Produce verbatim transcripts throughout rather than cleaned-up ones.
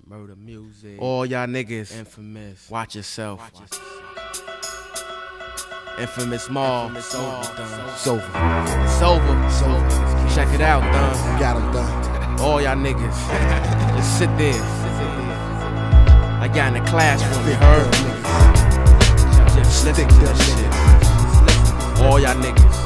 Murder music. All y'all niggas, Infamous. watch yourself. Watch yourself. Infamous Mall. Infamous Mall. It's over. It's over. It's over. Check it out, done. Got him done. All y'all niggas, just sit there. Like y'all in the classroom, you Big heard? niggas. Just listen Stick to that this shit. shit. All y'all niggas,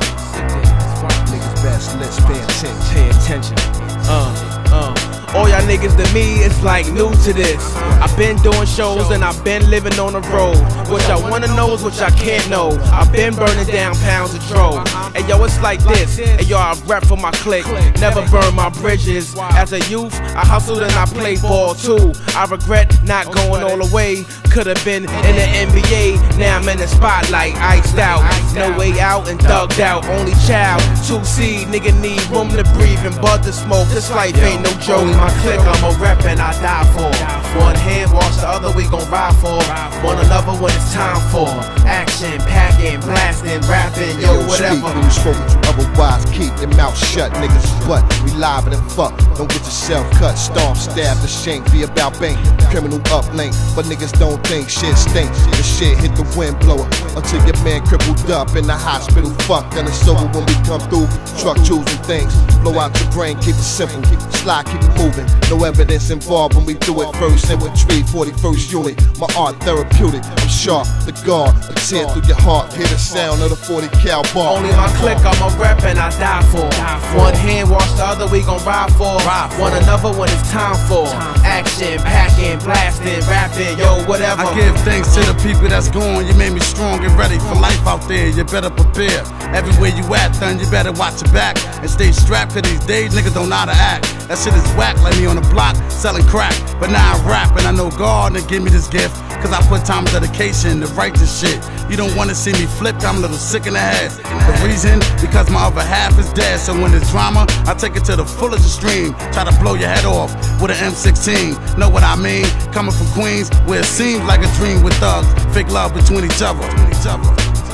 Niggas best, let's pay attention. pay attention. Uh, uh. All y'all niggas to me, it's like new to this. I've been doing shows and I've been living on the road. What y'all wanna know is what y'all can't know. I've been burning down pounds of troll. And yo, it's like this. And yo, I rap for my clique, never burn my bridges. As a youth, I hustled and I played ball too. I regret not going all the way. Could've been in the N B A, now I'm in the spotlight, iced out. No way out and thugged out, only child. two C, nigga need room to breathe and bud to smoke. This life ain't no joke. My clique, I'm a rep and I die for. One hand wash, the other we gon' ride for. One another when it's time for. Action, packing, blasting, rapping, yo, whatever. Speak when you spoken to, otherwise keep your mouth shut, niggas. But we live and fuck. Don't get yourself cut, stomp, stab, the shank, be about bank. Criminal uplink, but niggas don't think shit stink. The shit hit the wind blower until your man crippled up in the hospital. Fuck, and it's over when we come through. Truck choosing things, blow out your brain, keep it simple. Slide, keep it moving. No evidence involved when we do it first. Infantry, forty-first unit, my art therapeutic. I'm sharp, the guard, a tear through your heart. Hear the sound of the forty cal bar. Only my clique, I'm a rep and I die for. One hand wash, the other we gon' ride for. One another when it's time for. Action, packing, blasting, rapping, yo, whatever. I give thanks to the people that's gone. You made me strong and ready for life out there. You better prepare. Everywhere you at, then you better watch your back and stay strapped. Cause these days niggas don't know how to act. That shit is whack, like me on the block selling crack. But now I rap and I know God and give me this gift. Cause I put time and dedication to write this shit. You don't wanna see me flip, I'm a little sick in the head. The reason, because my other half is dead. So when it's drama, I take it to the fullest extreme. Try to blow your head off with an M sixteen. Know what I mean? Coming from Queens, where it seems like a dream with thugs. Fake love between each other. Each other.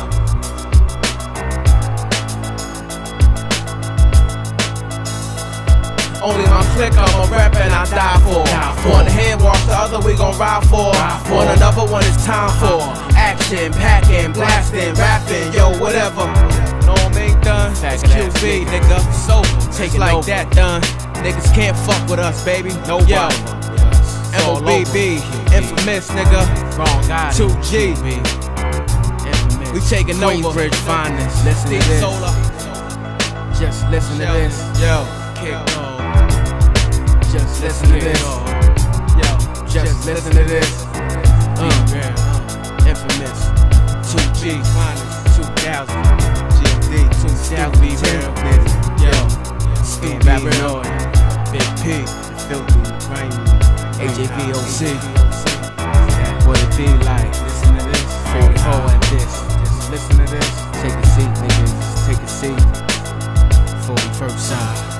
Only my clique, I'm a rep and I die for. One hand wash, the other we gon' ride for. One another when it's time for. Action, packing, blasting, rapping, yo, whatever. Know what I mean, done? It's Q B, nigga. So, take it like that, done. Niggas can't fuck with us, baby. No, yo. M O B B, infamous, nigga. Wrong, two G. We taking over. Queensbridge finest. Listen to this. Just listen to this. Yo, kick on. Just listen to this. Yo, just listen to this. Uh, infamous. two G, two thousand. G M D, two thousand. Be real, yo. Speed Paranoid. Big P, Filthy, Rainy. A J V O C. What it be like? Listen to this. forty-four and this. Just listen to this. Take a seat, niggas. Take a seat. forty-first side.